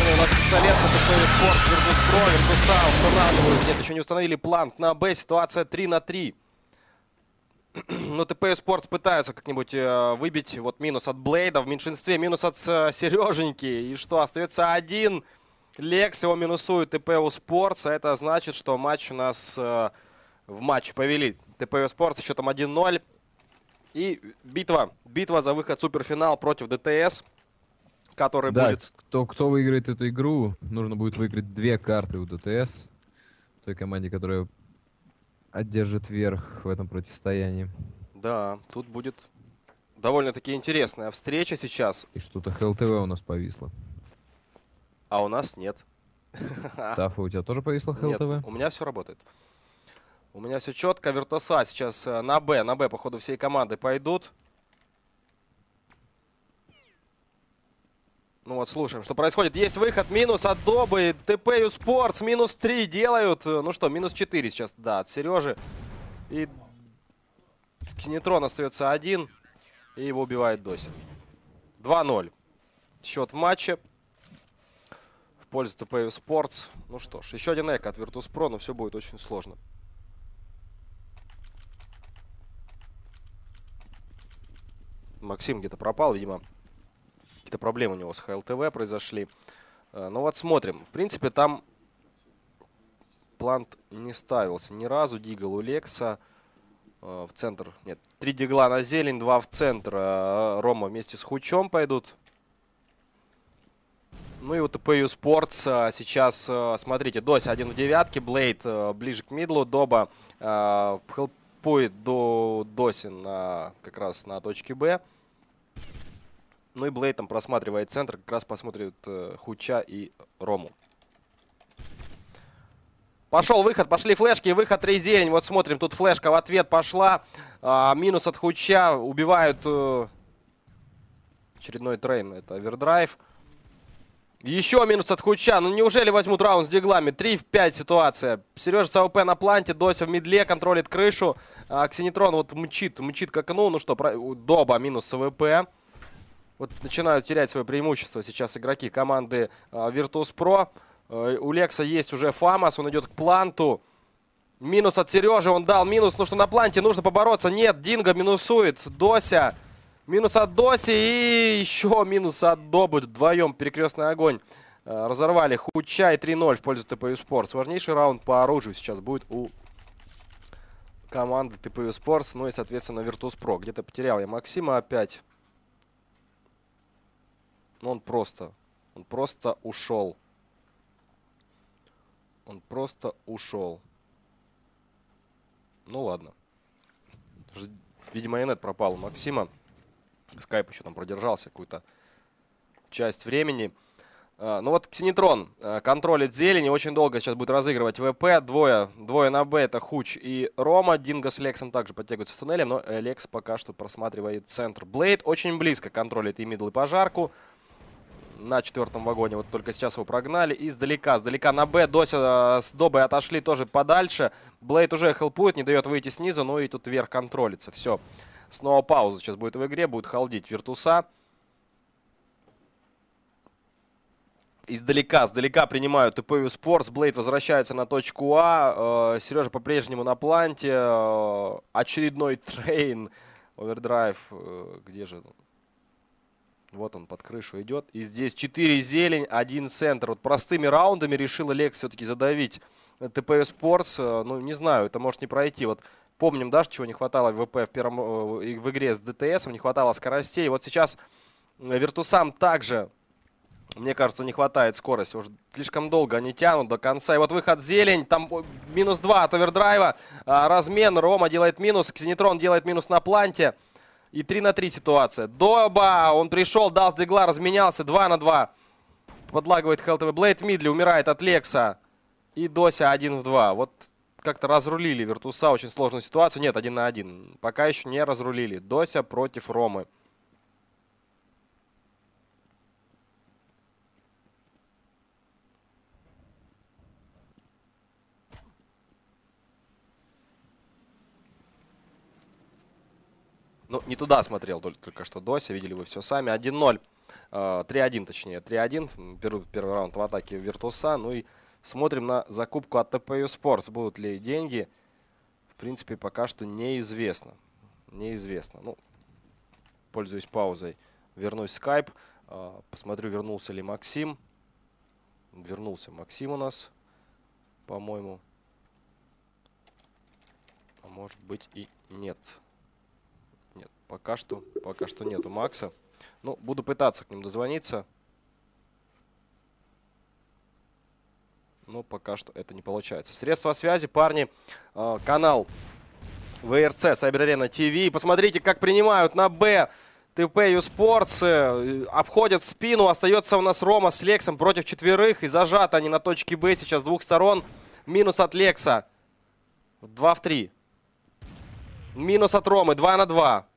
у нас пистолет, ТП Спортс, Virtus.pro, Virtus.а устанавливают. Нет, еще не установили плант на Б. Ситуация 3 на 3. Но ТП Спортс пытаются как-нибудь выбить. Вот минус от Блейда. В меньшинстве минус от Сереженьки. И что, остается один. Лекс его минусует ТП Спортс. А это значит, что матч у нас в матче повели ТП Спортс счетом 1-0. И битва за выход в суперфинал против ДТС, который будет... Кто выиграет эту игру, нужно будет выиграть 2 карты у ДТС. Той команде, которая одержит верх в этом противостоянии. Да, тут будет довольно-таки интересная встреча сейчас. И что-то ХЛТВ у нас повисло. А у нас нет. Тафа, у тебя тоже повисло ХЛТВ? Нет, у меня все работает. У меня все четко. Virtus.а сейчас на Б. На Б, походу, всей команды пойдут. Ну вот, слушаем, что происходит. Есть выход, минус от Добы. ТП Спортс минус 3 делают. Ну что, минус 4 сейчас, да, от Сережи. И Ксенотрон остается один. И его убивает Дося. 2-0. Счет в матче. В пользу ТП Спортс. Ну что ж, еще один эко от Virtus.pro, но все будет очень сложно. Максим где-то пропал, видимо. Какие-то проблемы у него с ХЛТВ произошли. Ну вот смотрим. В принципе, там плант не ставился ни разу. Дигл у Лекса. В центр. Нет, 3 дигла на зелень, 2 в центр. Рома вместе с Хучом пойдут. Ну и у ТП Спортс сейчас, смотрите, Дося 1 в девятке. Блейд ближе к мидлу. Доба хелпует до Доси как раз на точке Б. Ну и Блейд там просматривает центр, как раз посмотрит Хуча и Рому. Пошел выход, пошли флешки, выход 3 зелень. Вот смотрим, тут флешка в ответ пошла. Минус от Хуча, убивают очередной трейн, это овердрайв. Еще минус от Хуча, ну неужели возьмут раунд с диглами? 3 в 5 ситуация. Сережа с АВП на планте, Дося в мидле, контролит крышу. Ксенотрон вот мчит к окну, ну что, Доба минус с АВП. Вот начинают терять свое преимущество сейчас игроки команды Virtus.pro. У Лекса есть уже Фамас, он идет к планту. Минус от Сережи, он дал минус, ну что на планте нужно побороться. Нет, Динго минусует, Дося. Минус от Доси и еще минус от Добы. Вдвоем перекрестный огонь. Разорвали Хуча и 3-0 в пользу ТП Спортс. Важнейший раунд по оружию сейчас будет у команды ТП Спортс. Ну и, соответственно, Virtus.pro. Где-то потерял я Максима опять. Ну, он просто ушел. Он просто ушел. Ну, ладно. Видимо, инет пропал у Максима. Скайп еще там продержался какую-то часть времени. Ну вот Ксенотрон контролит зелень. Очень долго сейчас будет разыгрывать ВП. Двое на Б. Это Хуч и Рома. Динго с Лексом также подтягиваются в туннеле. Но Лекс пока что просматривает центр. Блейд очень близко контролит и мидл, и пожарку. На 4-м вагоне. Вот только сейчас его прогнали. Издалека. Сдалека на Б. Дося с Добой отошли тоже подальше. Блейд уже хелпует, не дает выйти снизу. Ну и тут вверх контролится. Все. Снова пауза сейчас будет в игре. Будет халдить Virtus.а. Сдалека принимают ТП Спортс. Блейд возвращается на точку А. Сережа по-прежнему на планте. Очередной трейн. Овердрайв. Где же... Вот он под крышу идет. И здесь 4 зелень, 1 центр. Вот простыми раундами решил Лекс все-таки задавить ТП Спортс. Ну, не знаю, это может не пройти. Вот помним, да, чего не хватало в ВП в игре с ДТСом. Не хватало скоростей. Вот сейчас Virtus.ам также, мне кажется, не хватает скорости. Уже слишком долго они тянут до конца. И вот выход зелень. Там минус 2 от овердрайва. Размен. Рома делает минус. Ксенотрон делает минус на планте. И 3 на 3 ситуация. Доба, он пришел, дал с дигла, разменялся. 2 на 2. Подлагивает ХЛТВ. Блейд в мидле, умирает от Лекса. И Дося 1 в 2. Вот как-то разрулили Virtus.а очень сложную ситуацию. Нет, 1 на 1. Пока еще не разрулили. Дося против Ромы. Ну, не туда смотрел только что Дося. Видели вы все сами. 1-0 3-1 точнее, 3-1. Берут первый раунд в атаке Virtus.a. Ну и смотрим на закупку от TPU Sports. Будут ли деньги? В принципе, пока что неизвестно. Неизвестно. Ну, пользуясь паузой, вернусь в Skype. Посмотрю, вернулся ли Максим. Вернулся Максим у нас, по-моему. А может быть и нет. Нет, пока что нету Макса. Ну, буду пытаться к ним дозвониться. Но пока что это не получается. Средства связи, парни. Канал ВРЦ, Cyber Arena TV. Посмотрите, как принимают на Б TPU Sports. Обходят спину. Остается у нас Рома с Лексом против четверых. И зажаты они на точке Б сейчас с двух сторон. Минус от Лекса. 2 в 3. Минус от Ромы. 2 на 2.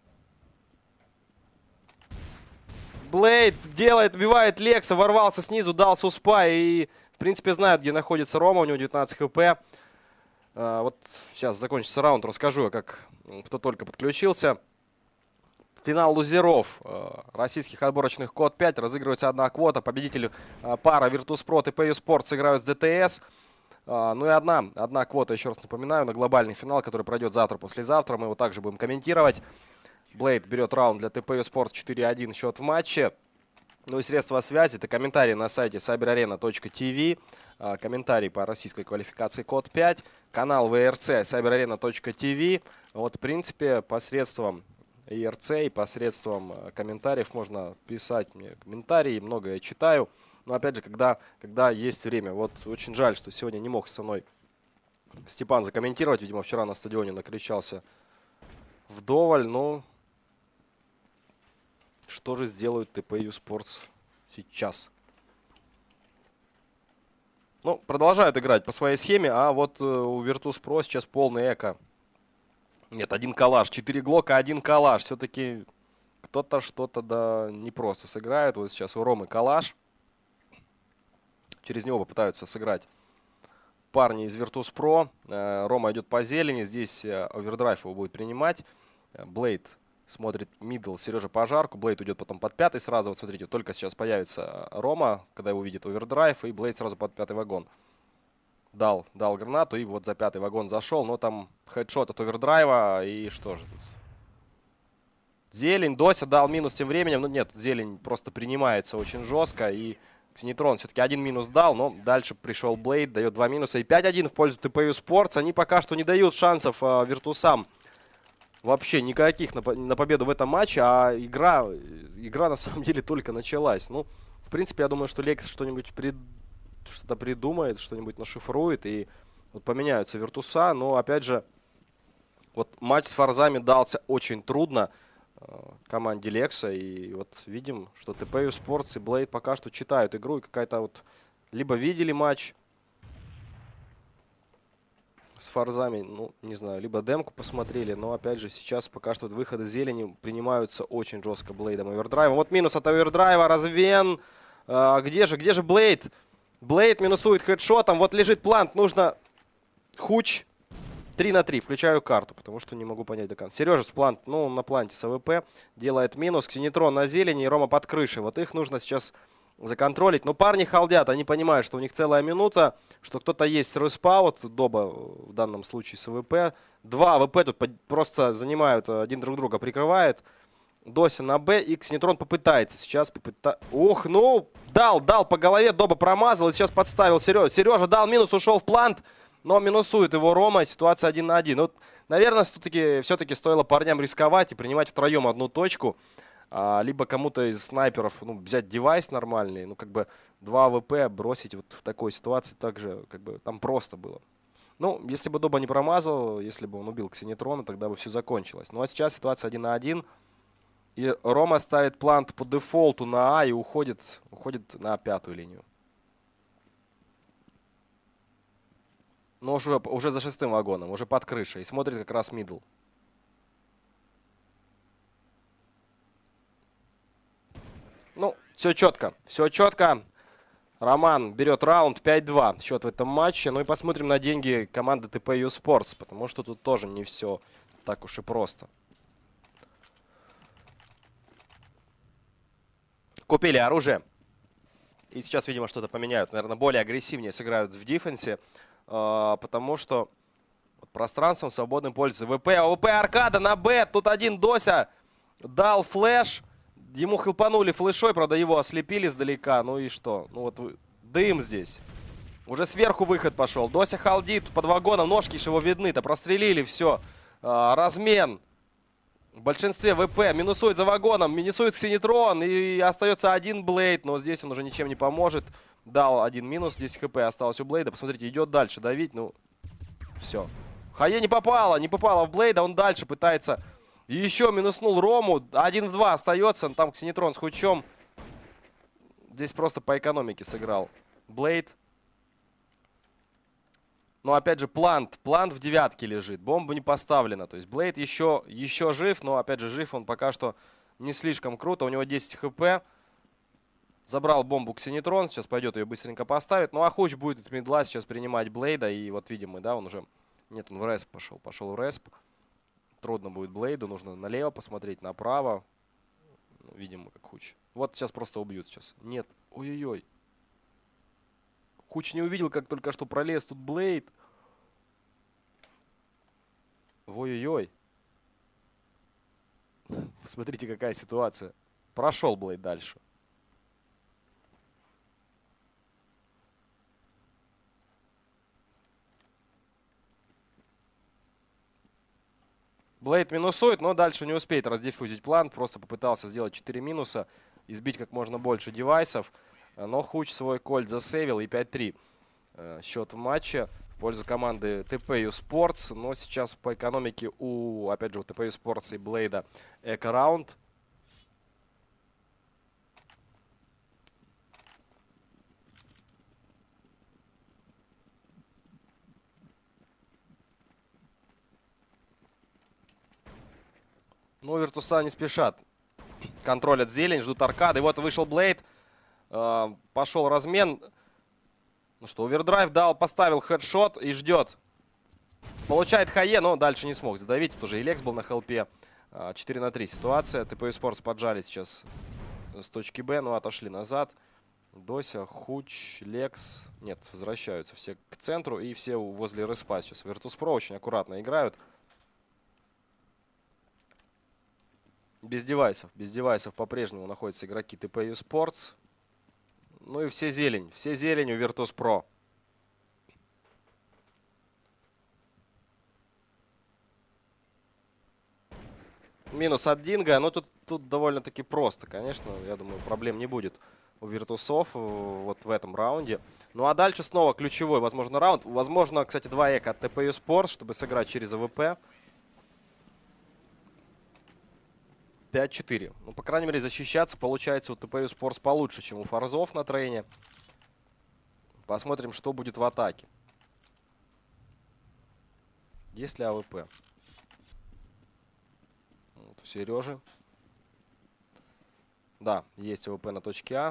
Блейд делает, убивает Лекса. Ворвался снизу, дал суспа. И, в принципе, знают, где находится Рома. У него 19 хп. Вот сейчас закончится раунд. Расскажу, кто только подключился. Финал лузеров российских отборочных код 5. Разыгрывается одна квота. Победитель пара Virtus.pro и TPU Sports играют с ДТС. Ну и одна квота, еще раз напоминаю, на глобальный финал, который пройдет завтра-послезавтра. Мы его также будем комментировать. Блейд берет раунд для TPU Sports 4-1 счет в матче. Ну и средства связи. Это комментарии на сайте cyberarena.tv. Комментарий по российской квалификации код 5. Канал VRC cyberarena.tv. Вот, в принципе, посредством IRC и посредством комментариев можно писать мне комментарии. Много я читаю. Но опять же, когда есть время. Вот очень жаль, что сегодня не мог со мной Степан закомментировать. Видимо, вчера на стадионе накричался вдоволь. Но что же сделают TPU Sports сейчас? Ну, продолжают играть по своей схеме. А вот у Virtus.pro сейчас полный эко. Нет, один калаш. 4 глока, один калаш. Все-таки кто-то что-то да не просто сыграет. Вот сейчас у Ромы калаш. Через него попытаются сыграть парни из Virtus.pro. Рома идет по зелени. Здесь овердрайв его будет принимать. Блейд смотрит мидл, Сережа пожарку. Блейд уйдет потом под пятый сразу. Вот смотрите, только сейчас появится Рома, когда его увидит овердрайв. И Блейд сразу под пятый вагон. Дал гранату и вот за пятый вагон зашел. Но там хедшот от овердрайва. И что же тут? Зелень. Дося дал минус тем временем. Ну нет, зелень просто принимается очень жестко. И Ксенитрон все-таки один минус дал. Но дальше пришел Блейд. Дает 2 минуса. И 5-1 в пользу TPU Sports. Они пока что не дают шансов Virtus.am. Вообще никаких на победу в этом матче. А игра на самом деле только началась. Ну, в принципе, я думаю, что Лекс что-нибудь что-то придумает, что-нибудь нашифрует, и вот поменяются Virtus.a, но опять же, вот матч с Форзами дался очень трудно команде Лекса, и вот видим, что TPU Sports и Blade пока что читают игру, и какая-то вот либо видели матч с Форзами, ну, не знаю, либо демку посмотрели, но опять же, сейчас пока что выходы зелени принимаются очень жестко Блейдом овердрайвом. Вот минус от овердрайва, Развен, где же Блейд? Блейд минусует хедшотом. Вот лежит плант. Нужно хуч. 3 на 3. Включаю карту, потому что не могу понять до конца. Сережа с плант. Ну, на планте с АВП. Делает минус. Ксенитрон на зелени и Рома под крышей. Вот их нужно сейчас законтролить. Но парни халдят. Они понимают, что у них целая минута. Что кто-то есть с респаут. Доба в данном случае с АВП. 2 АВП тут просто занимают. Один друг друга прикрывает. Дося на Б, и Ксенитрон попытается сейчас. Ух, ну, дал по голове, Доба промазал, и сейчас подставил Сережа. Сережа дал минус, ушел в плант, но минусует его Рома, ситуация 1 на 1. Вот, наверное, все-таки стоило парням рисковать и принимать втроем одну точку. Либо кому-то из снайперов взять девайс нормальный, ну, как бы 2 АВП бросить вот в такой ситуации также, как бы, там просто было. Ну, если бы Доба не промазал, если бы он убил Ксенитрона, тогда бы все закончилось. Ну, а сейчас ситуация 1 на 1. И Рома ставит плант по дефолту на А и уходит на пятую линию. Но уже за 6-м вагоном, уже под крышей. И смотрит как раз мидл. Ну, все четко. Все четко. Роман берет раунд 5-2. Счет в этом матче. Ну и посмотрим на деньги команды TPU Sports. Потому что тут тоже не все так уж и просто. Купили оружие. И сейчас, видимо, что-то поменяют. Наверное, более агрессивнее сыграют в дефенсе. Потому что пространством свободным пользуется ВП. ВП аркада на Б. Тут один Дося дал флеш. Ему хелпанули флешой. Правда, его ослепили сдалека. Ну и что? Ну вот дым здесь. Уже сверху выход пошел. Дося халдит под вагоном. Ножки ж его видны-то. Прострелили все. Размен. В большинстве ВП минусует за вагоном. Минусует Ксенитрон. И остается один Блейд. Но здесь он уже ничем не поможет. Дал один минус. 10 хп осталось у Блейда. Посмотрите, идет дальше давить. Ну, все. Хае не попала в Блейда. Он дальше пытается. И еще минуснул Рому. 1 в 2 остается. Там Ксенитрон с Хучом. Здесь просто по экономике сыграл Блейд. Но опять же, плант в девятке лежит. Бомба не поставлена. То есть Блейд еще жив. Но опять же, жив он пока что не слишком круто. У него 10 хп. Забрал бомбу Ксенитрон. Сейчас пойдет ее быстренько поставит. Ну а Хуч будет из мидла сейчас принимать Блейда. И вот видим мы, да, он уже... Нет, он в респ пошел. Пошел в респ. Трудно будет Блейду. Нужно налево посмотреть, направо. Ну, видим мы, как Хуч. Вот сейчас просто убьют сейчас. Нет. Ой-ой-ой. Хуч не увидел, как только что пролез тут Блейд. Ой-ой-ой. Посмотрите, какая ситуация. Прошел Блейд дальше. Блейд минусует, но дальше не успеет раздиффузить план. Просто попытался сделать 4 минуса. Избить как можно больше девайсов. Но Хуч свой кольт засейвил и 5-3. Счет в матче в пользу команды TPU Sports. Но сейчас по экономике опять же, у TPU Sports и Блейда эко-раунд. Ну, Виртуса не спешат. Контролят зелень, ждут аркады. И вот вышел Блейд. Пошел размен. Ну что, овердрайв дал, поставил хедшот и ждет. Получает Хае, но дальше не смог задавить. Тут уже и Лекс был на хелпе. 4 на 3 ситуация. TPU Sports поджали сейчас с точки Б, но отошли назад. Дося, Хуч, Лекс. Нет, возвращаются все к центру и все возле респа сейчас. Virtus.pro очень аккуратно играют. Без девайсов по-прежнему находятся игроки TPU Sports. Ну и все зелень у Virtus.pro. Минус от Динго, но тут довольно-таки просто, конечно. Я думаю, проблем не будет у Виртусов вот в этом раунде. Ну а дальше снова ключевой, возможно, раунд. Возможно, кстати, 2 эко от TPU Sports, чтобы сыграть через АВП. 5-4. Ну, по крайней мере, защищаться получается у TPU Sports получше, чем у Форзов на трейне. Посмотрим, что будет в атаке. Есть ли АВП? Вот у Сережи. Да, есть АВП на точке А.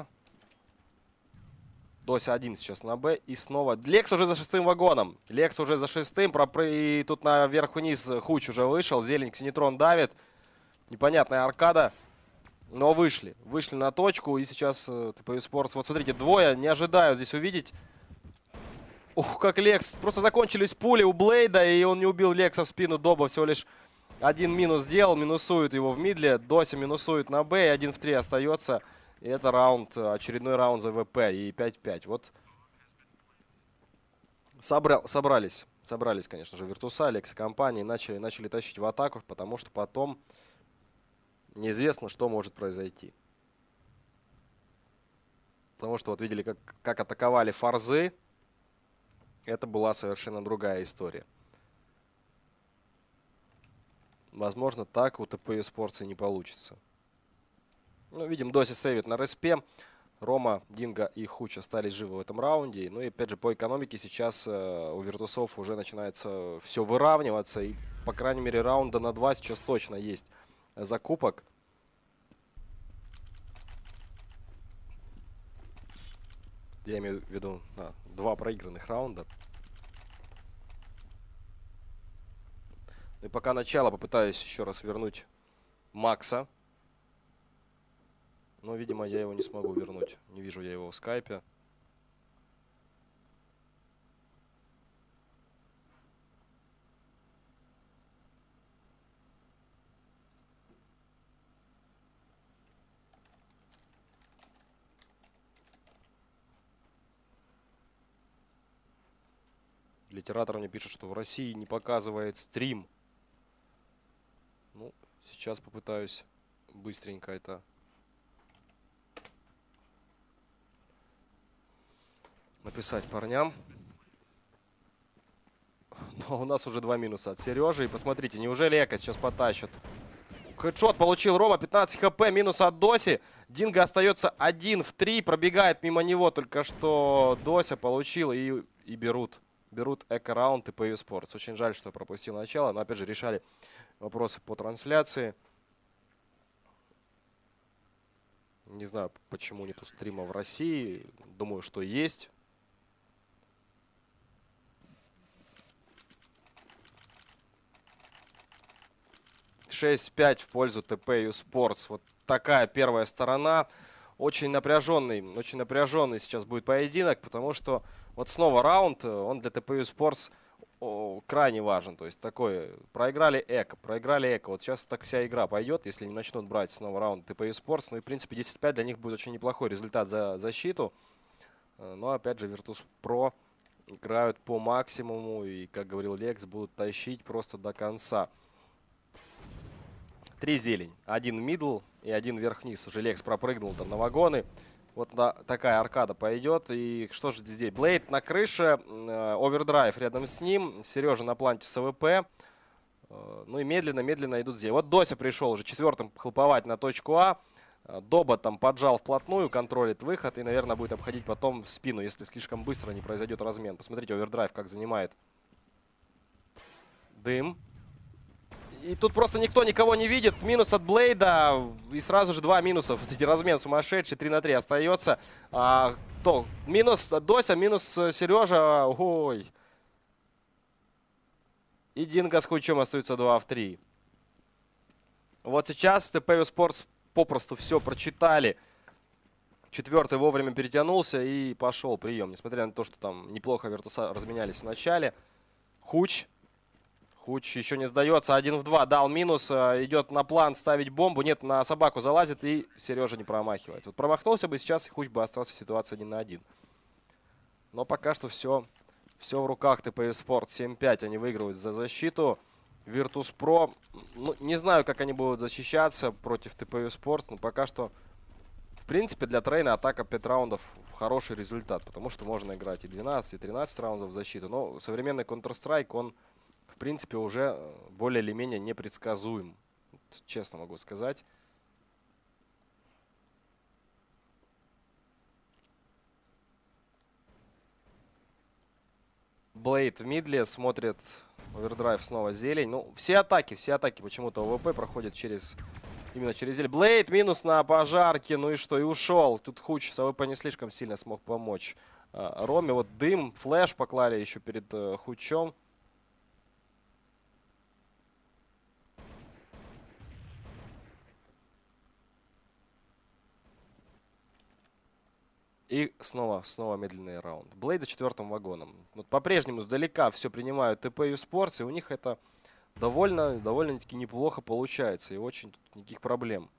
Дося 1 сейчас на Б. И снова Лекс уже за 6-м вагоном. Лекс уже за 6-м. И тут наверх-вниз Хуч уже вышел. Зелень Ксенитрон давит. Непонятная аркада. Но вышли. Вышли на точку. И сейчас TPU Sports. Вот смотрите, двое. Не ожидаю здесь увидеть. Ух, как Лекс. Просто закончились пули у Блейда. И он не убил Лекса в спину. Доба всего лишь один минус сделал. Минусует его в мидле. Дося минусует на Б. И 1 в 3 остается. И это раунд. Очередной раунд за ВП. И 5-5. Вот. Собрались, конечно же, Виртуса, Лекс и компании. Начали тащить в атаку. Потому что потом... Неизвестно, что может произойти. Потому что вот видели, как атаковали Форзы. Это была совершенно другая история. Возможно, так у TPU Sports и не получится. Ну, видим, Доси сейвит на респе. Рома, Динго и Хуч остались живы в этом раунде. Ну и опять же, по экономике сейчас у Виртусов уже начинается все выравниваться. И, по крайней мере, раунда на 2 сейчас точно есть закупок. Я имею в виду 2 проигранных раунда. И пока начало, попытаюсь еще раз вернуть Макса. Но, видимо, я его не смогу вернуть. Не вижу я его в скайпе. Литератор мне пишет, что в России не показывает стрим. Ну, сейчас попытаюсь быстренько это написать парням. Но у нас уже 2 минуса от Сережи. И посмотрите, неужели Эко сейчас потащит? Хедшот получил Рома, 15 хп, минус от Доси. Динго остается 1 в 3, пробегает мимо него. Только что Дося получил и берут. Берут эко-раунд и PV Sports. Очень жаль, что пропустил начало, но опять же решали вопросы по трансляции. Не знаю, почему нету стрима в России. Думаю, что есть. Шесть 5 в пользу TPU Sports. Вот такая первая сторона. Очень напряженный сейчас будет поединок, потому что вот снова раунд, он для TPU Sports крайне важен. То есть такой, проиграли Эко. Вот сейчас так вся игра пойдет, если не начнут брать снова раунд TPU Sports. Ну и в принципе 10-5 для них будет очень неплохой результат за защиту. Но опять же Virtus.pro играют по максимуму и, как говорил Лекс, будут тащить просто до конца. 3 зелень. 1 мидл и 1 вверх-вниз. Уже Лекс пропрыгнул там на вагоны. Вот такая аркада пойдет. И что же здесь? Блейд на крыше. Овердрайв рядом с ним. Сережа на планте с АВП. Ну и медленно идут здесь. Вот Дося пришел уже четвертым хлоповать на точку А. Доба там поджал вплотную, контролит выход. И, наверное, будет обходить потом в спину, если слишком быстро не произойдет размен. Посмотрите, овердрайв как занимает. Дым. И тут просто никто никого не видит. Минус от Блейда. И сразу же 2 минуса. Вот эти размен сумасшедший. 3 на 3 остается. Кто? Минус Дося, минус Сережа. Ой. И Динго с Хуйчом остаются 2 в 3. Вот сейчас TPU Sports попросту все прочитали. Четвертый вовремя перетянулся и пошел прием. Несмотря на то, что там неплохо Виртуса разменялись в начале. Хуч еще не сдается. 1 в 2. Дал минус. Идет на план ставить бомбу. Нет, на собаку залазит. И Сережа не промахивается. Вот промахнулся бы сейчас, и Хуч бы остался в ситуации 1 на 1. Но пока что все в руках TPU Sports. 7-5 они выигрывают за защиту. Virtus.pro. Ну, не знаю, как они будут защищаться против TPU Sports. Но пока что, в принципе, для трейна атака 5 раундов хороший результат. Потому что можно играть и 12, и 13 раундов в защиту. Но современный Counter-Strike, он в принципе уже более или менее непредсказуем. Честно могу сказать. Блейд в мидле, смотрит овердрайв, снова зелень. Ну, все атаки почему-то ОВП проходят именно через зелень. Блейд минус на пожарке, ну и что, и ушел. Тут Хуч с ОВП не слишком сильно смог помочь Роме. Вот дым, флеш поклали еще перед Хучом. И снова медленный раунд. Блейд за четвертым вагоном. Вот по-прежнему сдалека все принимают TPU Sports, и у них это довольно-таки неплохо получается. И очень никаких проблем.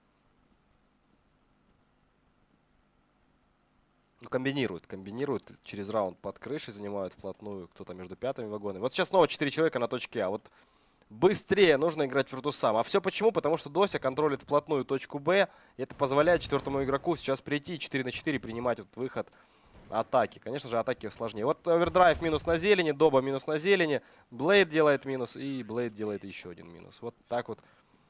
Ну, комбинируют через раунд под крышей, занимают вплотную кто-то между пятыми вагонами. Вот сейчас снова 4 человека на точке А. Вот быстрее нужно играть Virtus.sam. А все почему? Потому что Дося контролит вплотную точку Б. И это позволяет четвертому игроку сейчас прийти 4 на 4 принимать вот выход атаки. Конечно же, атаки сложнее. Вот овердрайв минус на зелени, Доба минус на зелени. Блейд делает минус и Блейд делает еще один минус. Вот так вот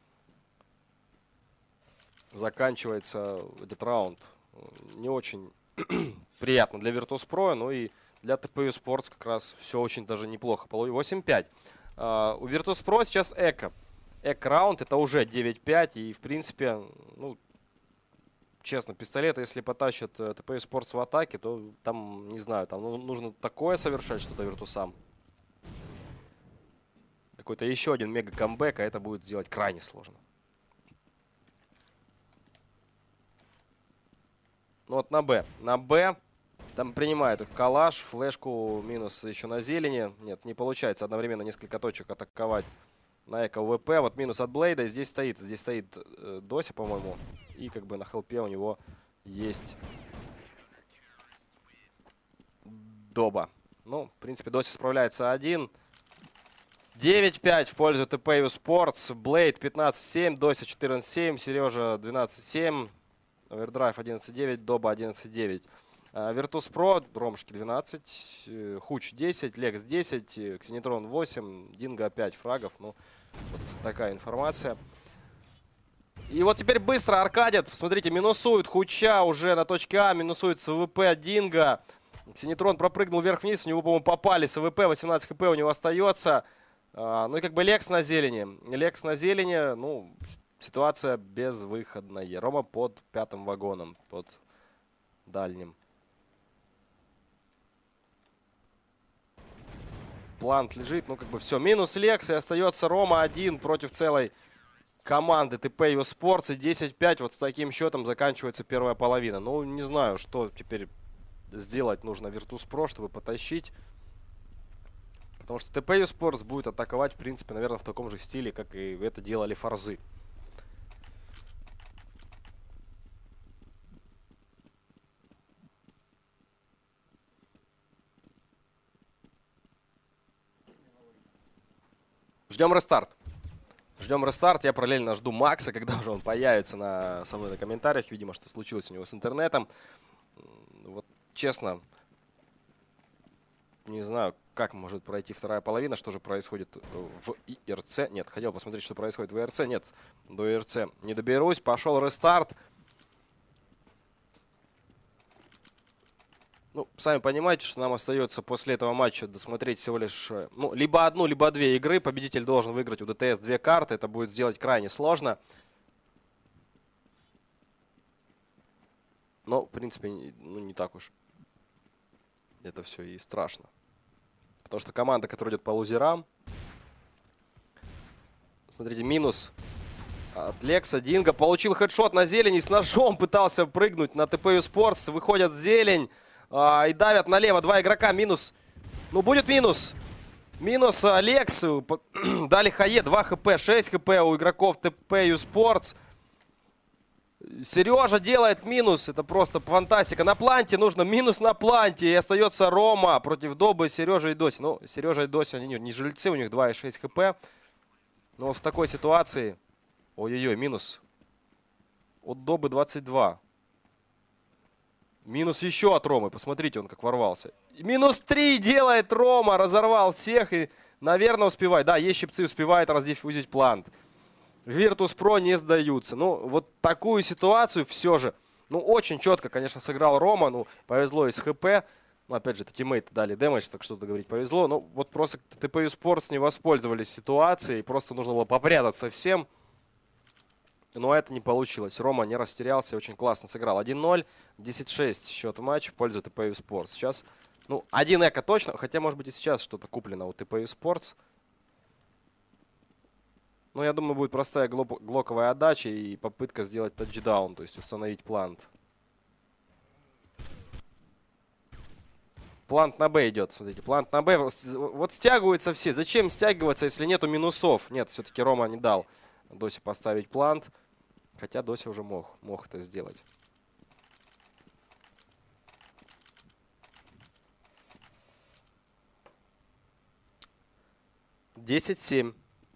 заканчивается этот раунд. Не очень приятно для Virtus.pro, но и для TPU Sports как раз все очень даже неплохо. 8-5. У Virtus.pro сейчас Эко. Эко-раунд, это уже 9-5. И, в принципе, ну, честно, пистолеты, если потащат TPU Sports в атаке, то там, не знаю, там нужно такое совершать что-то Virtus.sam. Какой-то еще один мега-камбэк, а это будет сделать крайне сложно. Ну вот на Б. На Б. Там принимает их калаш, флешку, минус еще на зелени. Нет, не получается одновременно несколько точек атаковать на эко ВП. Вот минус от Блейда. Здесь стоит Дося, по-моему. И как бы на хелпе у него есть Доба. Ну, в принципе, Дося справляется один. 9-5 в пользу ТП Спортс. Блейд 15-7, Дося 14-7, Сережа 12-7, Овердрайв 11-9, Доба 11-9. Virtus.pro, Ромшки 12, Хуч 10, Лекс 10, Ксенитрон 8, Динго 5 фрагов. Ну, вот такая информация. И вот теперь быстро аркадят. Смотрите, минусуют Хуча уже на точке А, минусует СВП Динго. Ксенитрон пропрыгнул вверх-вниз, в него, по-моему, попали. СВП, 18 хп у него остается. Ну и как бы Лекс на зелени. Лекс на зелени, ну, ситуация безвыходная. Рома под пятым вагоном, под дальним. Плант лежит, ну как бы все. Минус Лекс, и остается Рома один против целой команды ТП Спортс. И 10-5, вот с таким счетом заканчивается первая половина. Ну, не знаю, что теперь сделать нужно Virtus.pro, чтобы потащить. Потому что ТП Спортс будет атаковать, в принципе, наверное, в таком же стиле, как и это делали Форзы. Ждем рестарт. Ждем рестарт. Я параллельно жду Макса, когда уже он появится со мной на комментариях. Видимо, что случилось у него с интернетом. Вот честно, не знаю, как может пройти вторая половина, что же происходит в ИРЦ. Нет, хотел посмотреть, что происходит в ИРЦ. Нет, до ИРЦ не доберусь. Пошел рестарт. Ну, сами понимаете, что нам остается после этого матча досмотреть всего лишь, ну, либо одну, либо две игры. Победитель должен выиграть у ДТС 2 карты. Это будет сделать крайне сложно. Но, в принципе, ну, не так уж это все и страшно. Потому что команда, которая идет по лузерам. Смотрите, минус от Лекса. Динго получил хедшот на зелени. С ножом пытался прыгнуть на ТП Спортс. Выходят зелень. И давят налево. Два игрока. Минус. Ну, будет минус. Минус Лекс. Дали Хае. 2 хп. 6 хп у игроков ТП Спортс. Сережа делает минус. Это просто фантастика. На планте нужно минус на планте. И остается Рома против Добы, Сережа и Доси. Ну, Сережа и Доси, они не жильцы. У них 2,6 хп. Но в такой ситуации... Ой-ой-ой, минус. От Добы 22. Минус еще от Ромы. Посмотрите, он как ворвался. Минус 3 делает Рома. Разорвал всех и, наверное, успевает. Да, есть щипцы, успевает раздиффузить плант. Virtus.pro не сдаются. Ну, вот такую ситуацию все же, ну, очень четко, конечно, сыграл Рома. Ну, повезло из ХП. Ну, опять же, это тиммейты дали дэмэдж, так что-то говорить повезло. Ну, вот просто ТП Спортс не воспользовались ситуацией. Просто нужно было попрятаться всем. Но это не получилось. Рома не растерялся и очень классно сыграл. 1-0, 10-6 счет в матче в пользу ТП Спортс. Сейчас, ну, 1 эко точно. Хотя, может быть, и сейчас что-то куплено у ТП Спортс. Ну, я думаю, будет простая глоковая отдача и попытка сделать тачдаун, то есть установить плант. Плант на Б идет, смотрите, плант на Б. Вот стягиваются все. Зачем стягиваться, если нету минусов? Нет, все-таки Рома не дал Досе поставить плант. Хотя Дося уже мог это сделать. (10-7).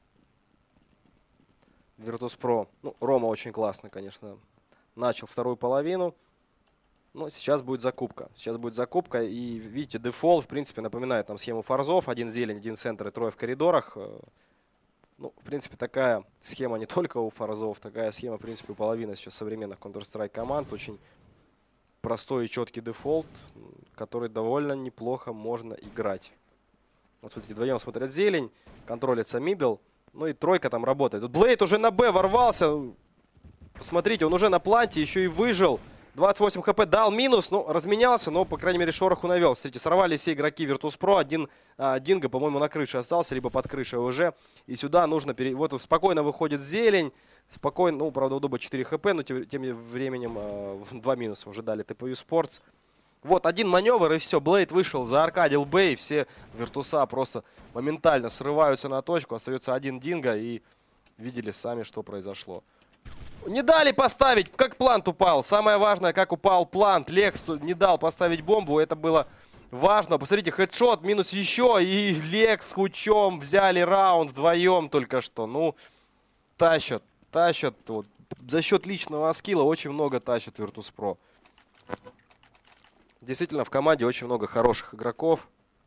Virtus.pro. Ну, Рома очень классно, конечно, начал вторую половину. Но сейчас будет закупка. Сейчас будет закупка. И, видите, дефолт, в принципе, напоминает нам схему форзов. Один зелень, один центр и трое в коридорах. Ну, в принципе, такая схема не только у форзов. Такая схема, в принципе, у половины сейчас современных Counter-Strike команд. Очень простой и четкий дефолт, который довольно неплохо можно играть. Вот, смотрите, вдвоем смотрят зелень. Контролится мидл. Ну и тройка там работает. Блейд уже на Б ворвался. Посмотрите, он уже на планте, еще и выжил. 28 хп, дал минус, ну, разменялся, но, по крайней мере, шороху навел. Смотрите, сорвали все игроки Virtus.pro. Один Динго, по-моему, на крыше остался, либо под крышей уже. И сюда нужно... Вот спокойно выходит зелень. Спокойно, ну, правда, у Дуба 4 хп, но тем временем 2 минуса уже дали TPU Sports. Вот, один маневр, и все. Блейд вышел, зааркадил Бэй. Все Виртуса просто моментально срываются на точку. Остается один Динго, и видели сами, что произошло. Не дали поставить, как плант упал. Самое важное, как упал плант. Лекс не дал поставить бомбу, это было важно. Посмотрите, хедшот, минус еще. И Лекс с Хучом взяли раунд вдвоем только что. Ну, тащат. Вот. За счет личного скилла очень много тащат Virtus.pro. Действительно, в команде очень много хороших игроков.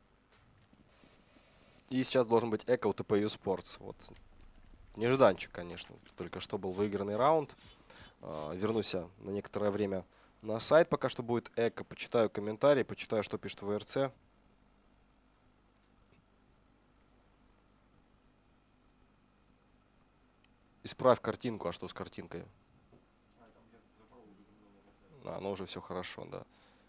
И сейчас должен быть эко у TPU Sports. Вот. Нежданчик, конечно. Только что был выигранный раунд. Вернусь я на некоторое время на сайт, пока что будет эко. Почитаю комментарии, почитаю, что пишет ВРЦ. Исправь картинку. А что с картинкой? Ну уже все хорошо, да.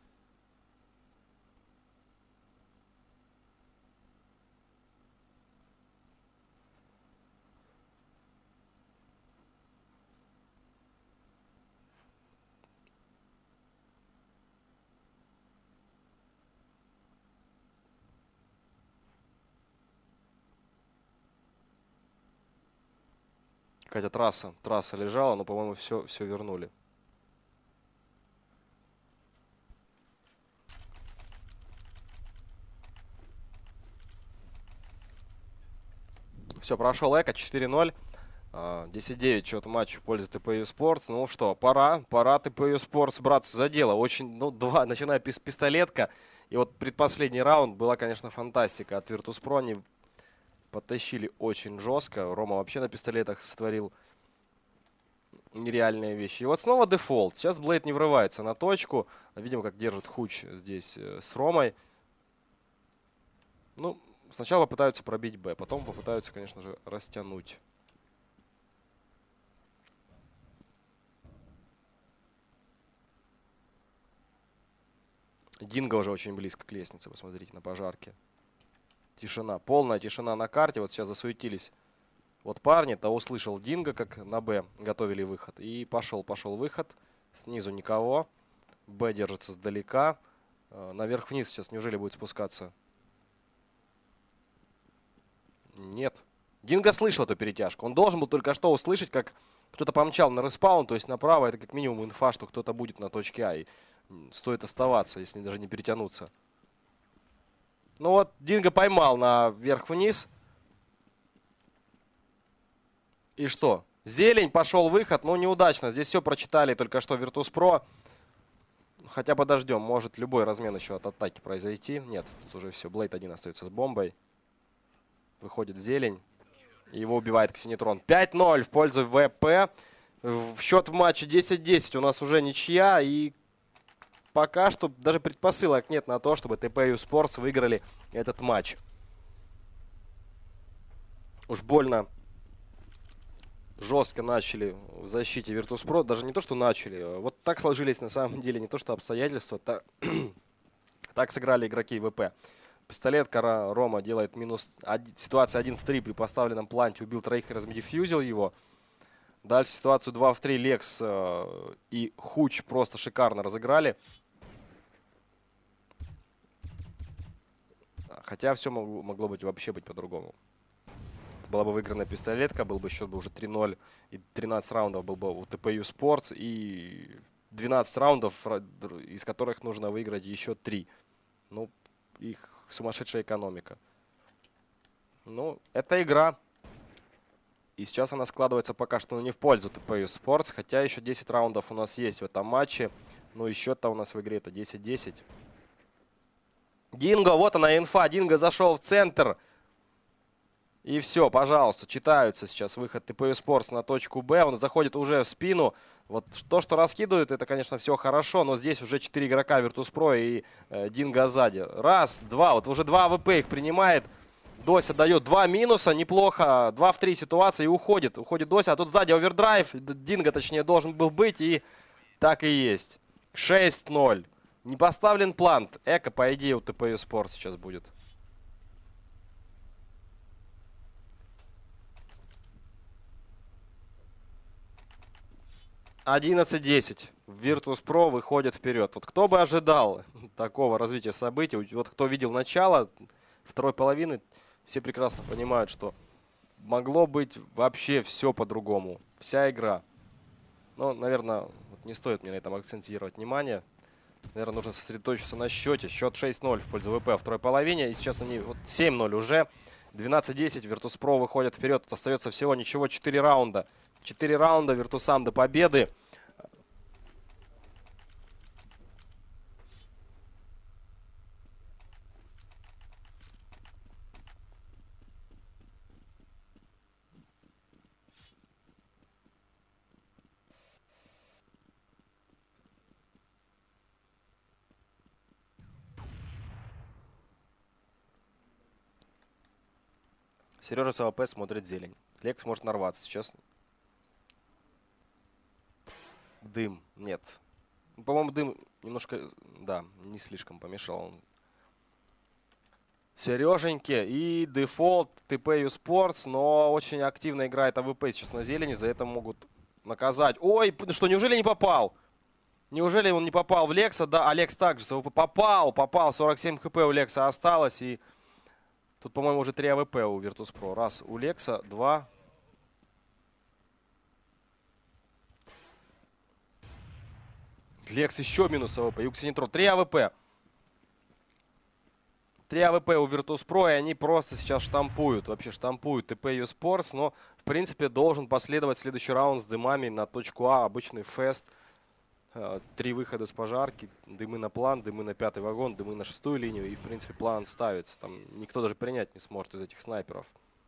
Хотя трасса лежала, но, по-моему, все вернули. Все, прошел эко, 4-0. 10-9 счет матча в пользу TPU Sports. Ну что, пора TPU Sports браться за дело. Очень, ну, начиная с пистолетка. И вот предпоследний раунд была, конечно, фантастика от Virtus.pro. Они потащили очень жестко. Рома вообще на пистолетах сотворил нереальные вещи. И вот снова дефолт. Сейчас Блейд не врывается на точку. Видим, как держит Хуч здесь с Ромой. Ну, сначала попытаются пробить Б, потом попытаются, конечно же, растянуть. Динго уже очень близко к лестнице, посмотрите, на пожарке. Тишина, полная тишина на карте. Вот сейчас засуетились. Вот парни, то услышал Динго, как на Б готовили выход. И пошел выход. Снизу никого. Б держится сдалека. Наверх-вниз сейчас неужели будет спускаться? Нет. Динго слышал эту перетяжку. Он должен был только что услышать, как кто-то помчал на респаун, то есть направо. Это как минимум инфа, что кто-то будет на точке А. И стоит оставаться, если даже не перетянуться. Ну вот, Динго поймал на вверх-вниз. И что? Зелень, пошел выход, но неудачно. Здесь все прочитали только что Virtus.pro. Хотя подождем, может любой размен еще от атаки произойти. Нет, тут уже все. Блейд один остается с бомбой. Выходит зелень. И его убивает Ксенитрон. 5-0 в пользу ВП. Счет в матче 10-10. У нас уже ничья. И пока что даже предпосылок нет на то, чтобы TPU Sports выиграли этот матч. Уж больно жестко начали в защите Virtus.pro. Даже не то, что начали. Вот так сложились на самом деле. Не то, что обстоятельства. Так сыграли игроки ВП. Пистолетка Рома делает минус. Ситуация 1 в 3 при поставленном планте. Убил троих и размедифьюзил его. Дальше ситуацию 2 в 3 Лекс и Хуч просто шикарно разыграли. Хотя все могло быть вообще быть по-другому. Была бы выиграна пистолетка, был бы счет уже 3-0. И 13 раундов был бы у TPU Sports. И 12 раундов, из которых нужно выиграть еще 3. Ну, их сумасшедшая экономика. Ну, это игра. И сейчас она складывается пока что не в пользу TPU Sports. Хотя еще 10 раундов у нас есть в этом матче. Ну и счет-то у нас в игре это 10-10. Динго, вот она инфа. Динго зашел в центр. И все, пожалуйста, читаются сейчас выход TPU Sports на точку Б. Он заходит уже в спину. Вот то, что раскидывают, это, конечно, все хорошо. Но здесь уже 4 игрока Virtus.pro и Динго сзади. Раз, два. Вот уже 2 АВП их принимает. Дося дает 2 минуса. Неплохо. 2 в 3 ситуации и уходит. Уходит Дося. А тут сзади овердрайв. Динго, точнее, должен был быть. И так и есть. 6-0. Не поставлен плант. Эко, по идее, у ТП Спорт сейчас будет. 11-10. Virtus.pro выходит вперед. Вот кто бы ожидал такого развития событий? Вот кто видел начало второй половины, все прекрасно понимают, что могло быть вообще все по-другому. Вся игра. Но, наверное, вот не стоит мне на этом акцентировать внимание. Наверное, нужно сосредоточиться на счете. Счет 6-0 в пользу ВП во второй половине. И сейчас они вот 7-0 уже. 12-10. Virtus.pro выходит вперед. Тут остается всего ничего 4 раунда. 4 раунда. Virtus.am до победы. Сережа с АВП смотрит зелень. Лекс может нарваться сейчас. Дым. Нет. По-моему, дым немножко, да, не слишком помешал. Сереженьке и дефолт TPU Sports, но очень активно играет АВП сейчас на зелени, за это могут наказать. Ой, что, неужели не попал? Неужели он не попал в Лекса? Да, Алекс также с АВП попал, 47 хп у Лекса осталось, и тут, по-моему, уже 3 АВП у Virtus.pro. Раз у Лекса, 2. Лекс еще минус АВП. Юксинитро. 3 АВП. 3 АВП у Virtus.pro, и они просто сейчас штампуют. Вообще штампуют TPU Sports. Но, в принципе, должен последовать следующий раунд с дымами на точку А. Обычный фест. 3 выхода с пожарки. Дымы на план, дымы на 5-й вагон, дымы на 6-ю линию. И, в принципе, план ставится. Там никто даже принять не сможет из этих снайперов.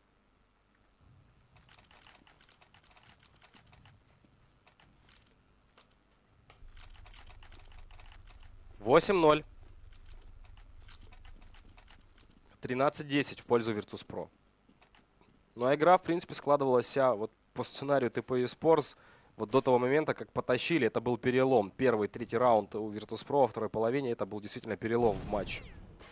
(8-0). 13-10 в пользу Virtus.pro. Ну а игра, в принципе, складывалась вот по сценарию TPU Sports. Вот до того момента, как потащили, это был перелом. Первый, третий раунд у Virtus.pro во второй половине. Это был действительно перелом в матче.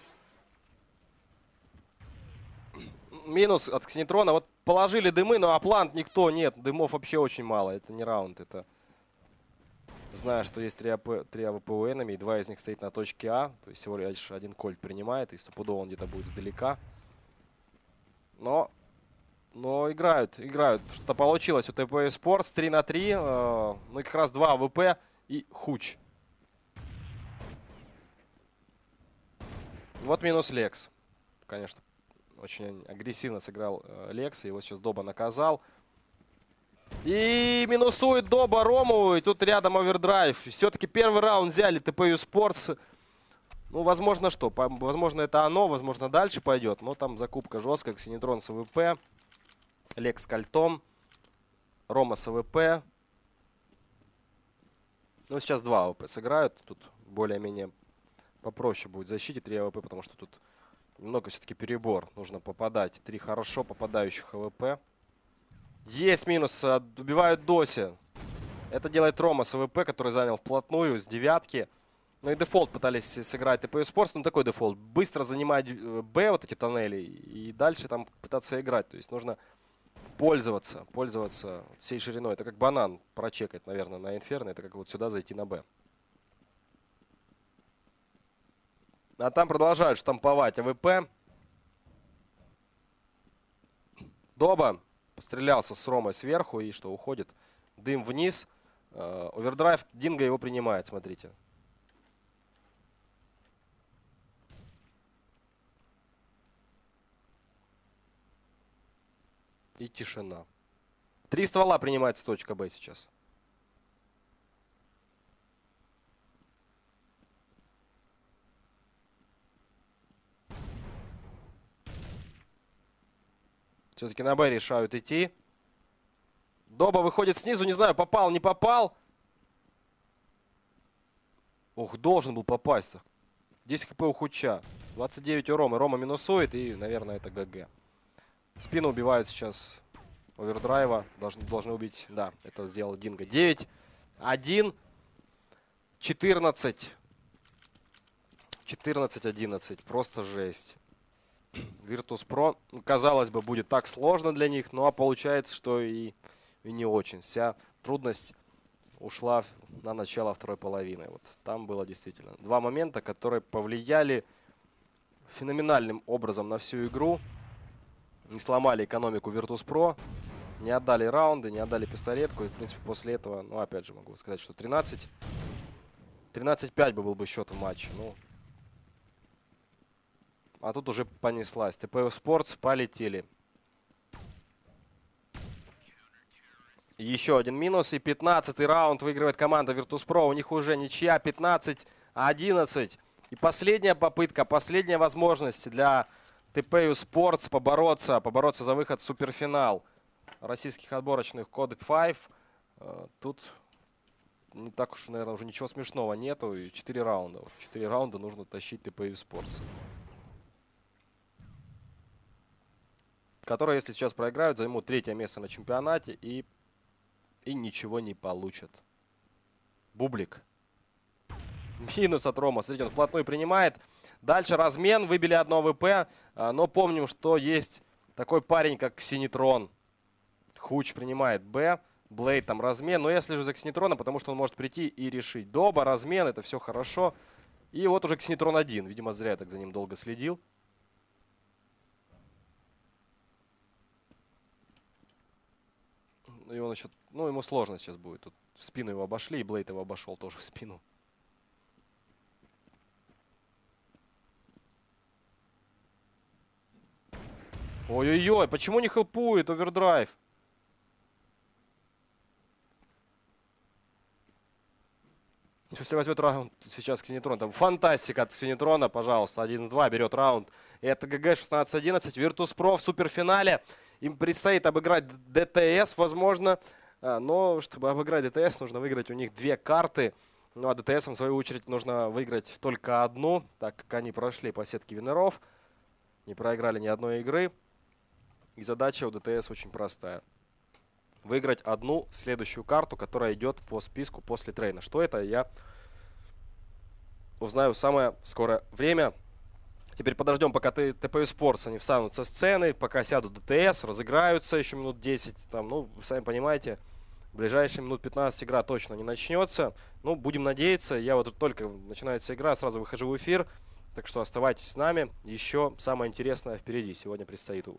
Минус от Ксенитрона. Вот положили дымы, но аплант никто нет. Дымов вообще очень мало. Это не раунд, это... Зная, что есть 3 АВП у Enemy, и 2 из них стоит на точке А. То есть всего лишь один кольт принимает, и стопудово он где-то будет сдалека. Но играют. Что-то получилось у TPU Sports. 3-3. Ну и как раз 2 АВП и Хуч. Вот минус Лекс. Конечно, очень агрессивно сыграл Лекс. Его сейчас Доба наказал. И минусует Доба Рому. И тут рядом овердрайв. Все-таки первый раунд взяли TPU Sports. Ну, возможно, что? Возможно, это оно. Возможно, дальше пойдет. Но там закупка жесткая. Ксенитрон с АВП. Лекс с кольтом. Рома с АВП. Ну, сейчас 2 АВП сыграют. Тут более-менее попроще будет в защите 3 АВП, потому что тут немного все-таки перебор. Нужно попадать. 3 хорошо попадающих АВП. Есть минус. Убивают Доси. Это делает Рома с АВП, который занял вплотную с 9-ки. Ну и дефолт пытались сыграть TPU Sports. Ну такой дефолт. Быстро занимать Б, вот эти тоннели. И дальше там пытаться играть. То есть нужно пользоваться всей шириной. Это как банан прочекать, наверное, на Инферно. Это как вот сюда зайти на Б. А там продолжают штамповать АВП. Доба пострелялся с Ромой сверху и что, уходит. Дым вниз. Овердрайв. Динго его принимает, смотрите. И тишина. 3 ствола принимается точка Б сейчас. Все-таки на Б решают идти. Доба выходит снизу. Не знаю, попал, не попал. Ух, должен был попасть. 10 хп у Хуча. 29 у Ромы. Рома минусует. И, наверное, это ГГ. Спину убивают сейчас овердрайва. Должны убить. Да, это сделал Динго. 9-1. 14. 14-11. Просто жесть. Virtus.pro, казалось бы, будет так сложно для них, ну а получается, что и не очень. Вся трудность ушла на начало второй половины. Вот там было действительно два момента, которые повлияли феноменальным образом на всю игру. Не сломали экономику Virtus.pro, не отдали раунды, не отдали пистолетку. И, в принципе, после этого, ну, опять же, могу сказать, что 13-5 был бы счет в матче. Ну, а тут уже понеслась. ТПУ Спортс полетели. Еще один минус. И 15-й раунд выигрывает команда Virtus.pro. У них уже ничья 15-11. И последняя попытка, последняя возможность для ТПУ Спортс побороться за выход в суперфинал российских отборочных Code 5. Тут не так уж, наверное, уже ничего смешного нету. И 4 раунда. 4 раунда нужно тащить ТПУ Спортс. Которые, если сейчас проиграют, займут третье место на чемпионате и ничего не получат. Бублик. Минус от Рома. Смотрите, он вплотную принимает. Дальше размен. Выбили одно ВП. Но помним, что есть такой парень, как Ксенитрон. Хуч принимает Б. Блейд там размен. Но я слежу за Ксенитроном, потому что он может прийти и решить. Доба, размен. Это все хорошо. И вот уже Ксенитрон один. Видимо, зря я так за ним долго следил. И он еще, ну, ему сложно сейчас будет. Тут в спину его обошли, и Блейд его обошел тоже в спину. Ой-ой-ой, почему не хелпует овердрайв? Если возьмет раунд сейчас Ксенитрон, там фантастика от Ксенитрона, пожалуйста, 1-2, берет раунд. Это ГГ 16-11, Virtus.pro в суперфинале. Им предстоит обыграть ДТС, возможно. Но чтобы обыграть ДТС, нужно выиграть у них 2 карты. Ну а ДТС, в свою очередь, нужно выиграть только одну, так как они прошли по сетке винеров. Не проиграли ни одной игры. И задача у ДТС очень простая. Выиграть одну следующую карту, которая идет по списку после трейна. Что это, я узнаю в самое скорое время. Теперь подождем, пока ТПУ Спортс они встанут со сцены, пока сядут ДТС, разыграются еще минут 10. Там, ну, вы сами понимаете, в ближайшие минут 15 игра точно не начнется. Ну, будем надеяться. Я вот только начинается игра, сразу выхожу в эфир. Так что оставайтесь с нами. Еще самое интересное впереди сегодня предстоит